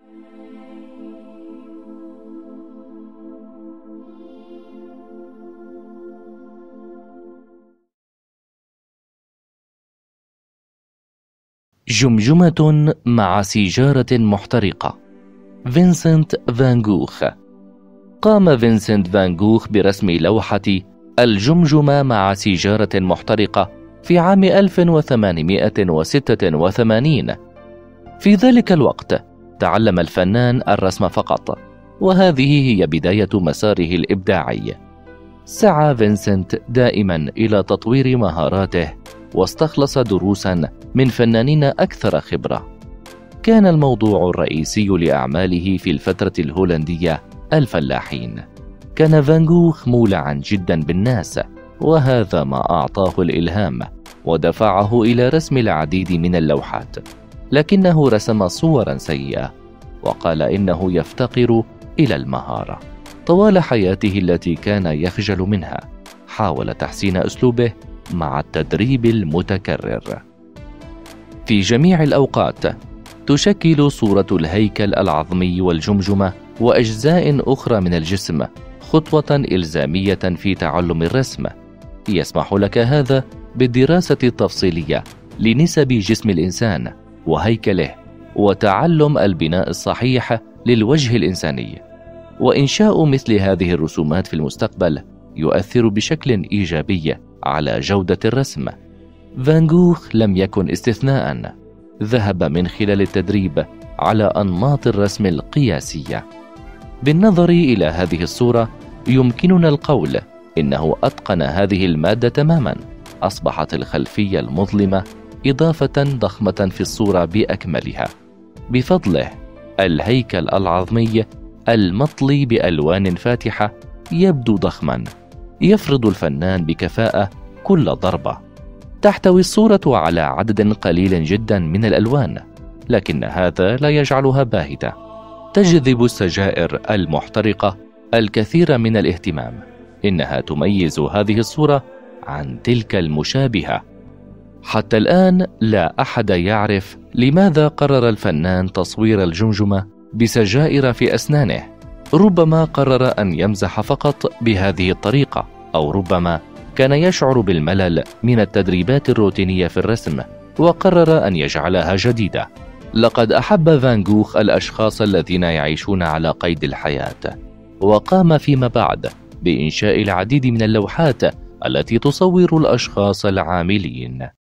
جمجمة مع سيجارة محترقة. فينسنت فان جوخ. قام فينسنت فان جوخ برسم لوحة الجمجمة مع سيجارة محترقة في عام 1886. في ذلك الوقت تعلم الفنان الرسم فقط، وهذه هي بداية مساره الإبداعي. سعى فينسنت دائما إلى تطوير مهاراته، واستخلص دروسا من فنانين أكثر خبرة. كان الموضوع الرئيسي لأعماله في الفترة الهولندية الفلاحين. كان فان جوخ مولعا جدا بالناس، وهذا ما أعطاه الإلهام ودفعه إلى رسم العديد من اللوحات، لكنه رسم صورا سيئة، وقال إنه يفتقر إلى المهارة. طوال حياته التي كان يخجل منها حاول تحسين أسلوبه مع التدريب المتكرر. في جميع الأوقات تشكل صورة الهيكل العظمي والجمجمة وأجزاء أخرى من الجسم خطوة إلزامية في تعلم الرسم. يسمح لك هذا بالدراسة التفصيلية لنسب جسم الإنسان وهيكله، وتعلم البناء الصحيح للوجه الإنساني. وإنشاء مثل هذه الرسومات في المستقبل يؤثر بشكل إيجابي على جودة الرسم. فان جوخ لم يكن استثناء. ذهب من خلال التدريب على أنماط الرسم القياسية. بالنظر إلى هذه الصورة يمكننا القول إنه أتقن هذه المادة تماما. أصبحت الخلفية المظلمة إضافة ضخمة في الصورة بأكملها. بفضله الهيكل العظمي المطلي بألوان فاتحة يبدو ضخما. يفرض الفنان بكفاءة كل ضربة. تحتوي الصورة على عدد قليل جدا من الألوان، لكن هذا لا يجعلها باهتة. تجذب السجائر المحترقة الكثير من الاهتمام. إنها تميز هذه الصورة عن تلك المشابهة. حتى الآن لا أحد يعرف لماذا قرر الفنان تصوير الجمجمة بسجائر في أسنانه. ربما قرر أن يمزح فقط بهذه الطريقة، أو ربما كان يشعر بالملل من التدريبات الروتينية في الرسم وقرر أن يجعلها جديدة. لقد أحب فان جوخ الأشخاص الذين يعيشون على قيد الحياة، وقام فيما بعد بإنشاء العديد من اللوحات التي تصور الأشخاص العاملين.